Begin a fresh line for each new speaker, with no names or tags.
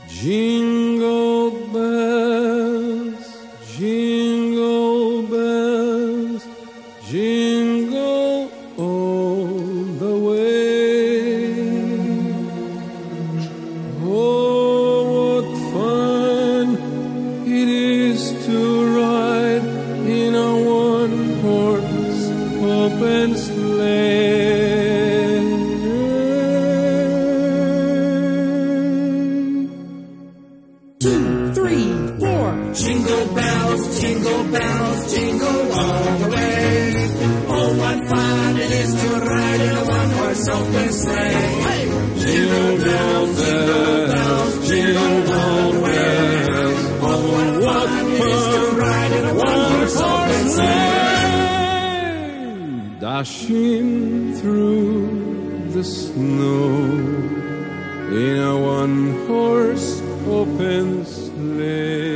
Jingle bells, jingle bells, jingle all the way. Oh, what fun it is to ride in a one-horse open sleigh.
2, 3, 4.
Jingle bells, jingle all the way. Oh, what fun it is to ride in a one-horse open sleigh. Hey! Jingle bells, jingle bells. Oh, what fun it is to ride in a one-horse open sleigh.
Dashing through the snow in a one-horse open sleigh.